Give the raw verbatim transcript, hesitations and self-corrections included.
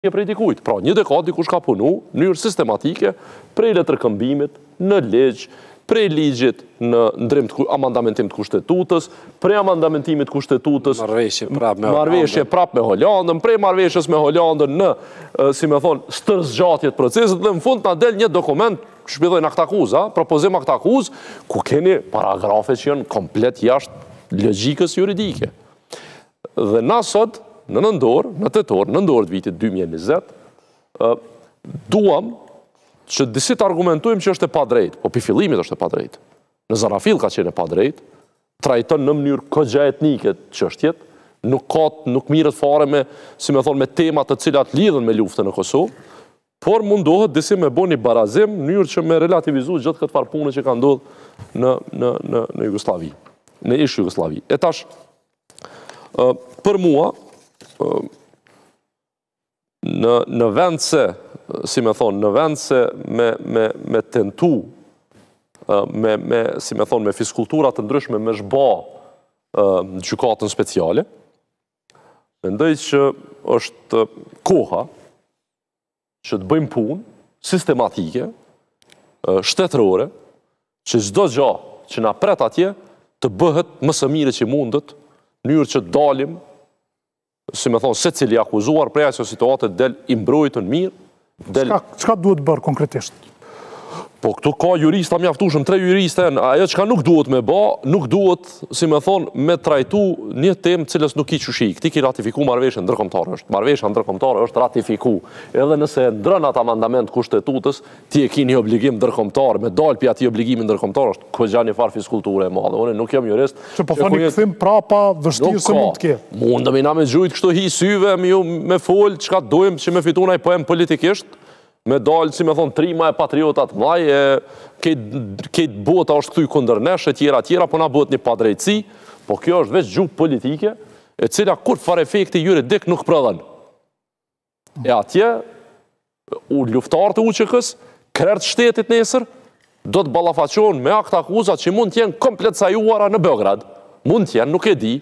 prej dikujt. Pra, një dekadë dikush ka punu në mënyrë sistematike prej letërkëmbimit në ligj, prej ligjit në ndrim të amandamentim të kushtetutës, prej amandamentimit të kushtetutës, marrëveshje prap me marrëveshje prap me Holandën, prej marrëveshjes me Holandën në, si me thonë, stërzgjatjet procesit dhe në fund na del një dokument, shpjellojnë akt akuzë, propozim akt akuzë, ku keni paragrafe që janë komplet jashtë logjikës juridike. Dhe na sot në nëndor, në tetor, nëndor të vitit dy mijë e njëzet, duam që disit argumentojmë që është e pa drejt, po për fillimit është e pa drejt. Në Zarafil ka qenë e pa drejt, trajton në mënyrë kogja etnike çështjet, nuk ka, nuk mirët fare me, si me thonë, me temat të cilat lidhen me luftën në Kosovë, por mundohet disi me bo një barazim në mënyrë që me relativizu gjithë këtë farë punë që ka ndodhë në, në, në, në Jugoslavi, në ish Jugoslavi. E tash, për mua, në, në vend se, si me thonë, në vend se me, me, me tentu, me, me, si me thonë, me fiskulturat të ndryshme me shba në gjykatën speciale, mendoj që është koha që të bëjmë punë sistematike, shtetërore, që çdo gjë që na pret atje të bëhet më së miri që mundet, në mënyrë që dalim, si me thonë, se cili akuzuar prej asaj situate del i mbrojtën mirë. Del... Çka duhet bërë konkretisht? Po këtu ka jurista mjaftueshëm, tre juriste, ajo çka nuk duhet me bë, nuk duhet, si me thonë, me trajtu një temë cilës nuk i çushi. Këti ki ratifiku marrëveshjen ndërkombëtare, është marrëveshja ndërkombëtare është ratifiku. Edhe nëse ndron atë amandament kushtetutës, ti e ke një obligim ndërkombëtar, me dal pi atij obligimi ndërkombëtar është kogja një farë fiskulture e madhe. Unë nuk jam jurist. Që po thoni kthim prapa vështirë se mund të ketë. Mundemi na me gjujt kështu hi syve, me fol çka dojmë që me fitonaj poem politikisht. Me dalë, si me thonë, trima e patriotat mlaj, këtë bota është këtu i kundërnesh, e tjera tjera, po na bëhet një padrejtësi, po kjo është veç gjuhë politike, e cila kur fare efekti juridik nuk prodhen. E atje, u luftarë të U Q K-s, krerët shtetit nesër, do të ballafaqohen me akt akuzat që mund t'jenë komplet sajuara në Beograd. Mund t'jenë, nuk e di,